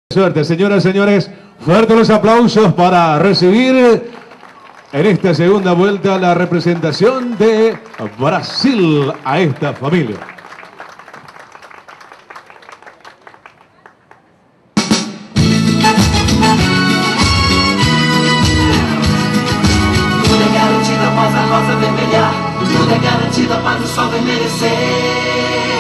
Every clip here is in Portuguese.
Suerte, señoras y señores, fuertes los aplausos para recibir en esta segunda vuelta la representación de Brasil a esta familia. Tudo é garantido após a rosa vermelhar, tudo é garantido após o sol envelhecer.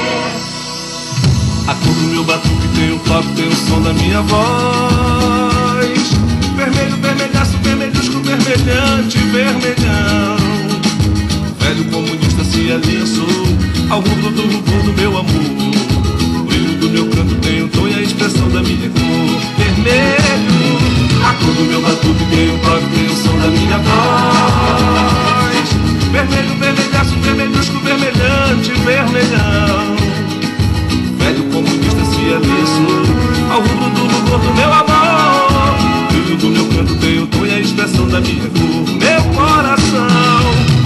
A cor do meu batuque tem o toque, tem o som da minha voz. Vermelho, vermelhaço, vermelhusco, vermelhante, vermelhão. Velho comunista se aliançou ao rubro do meu amor. O brilho do meu canto tem o tom e a expressão da minha cor. Vermelho, a cor do meu batuque tem o toque, tem o som da minha voz. Vermelho, vermelhaço, vermelhusco, vermelhante, vermelhão. Velho comunista se aliançou ao rubro do meu amor. O brilho do meu canto tem o tom e a expressão da minha cor. Meu coração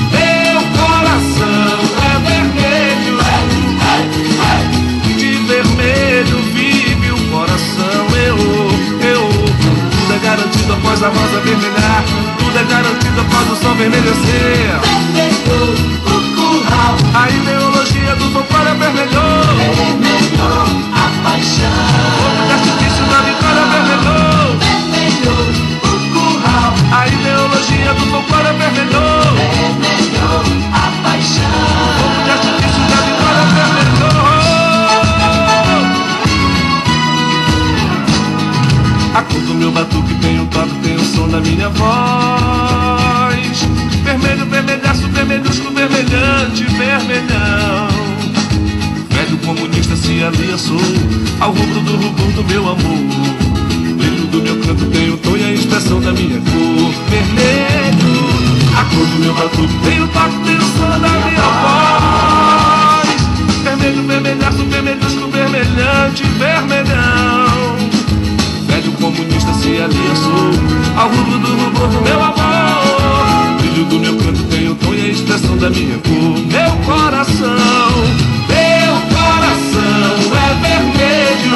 é vermelho. De vermelho vive o coração. Tudo é garantido após a rosa vermelhar, tudo é garantido após o sol envelhecer. Vermelho, o curral, A ideologia do folclore vermelhou. vermelhou a paixão. O artifício da vitória vermelhou. Vermelho, o curral, A ideologia do folclore vermelhou. vermelhou a paixão. O artifício da vitória vermelhou. A cor do meu batuque tem o toque, tem o som da minha voz. Vermelho, vermelhaço, vermelhusco, vermelhante, vermelhão. Velho comunista se aliançou ao rubro do meu amor. O brilho do meu canto tem o tom e a expressão da minha cor. Vermelho, a cor do meu batuque tem o toque, tem o som da minha voz. Vermelho, vermelhaço, vermelhusco, vermelhante, vermelhão. Velho comunista se aliançou ao rubro do meu amor. O brilho do meu canto tem o tom e a expressão da minha cor. Meu coração é vermelho.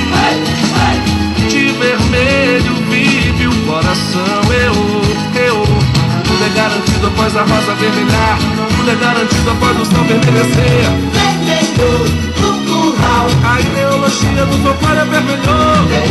De vermelho vive o coração. Tudo é garantido após a rosa vermelhar, tudo é garantido após o sol envelhecer. Vermelho, o curral, A ideologia do folclore vermelhou.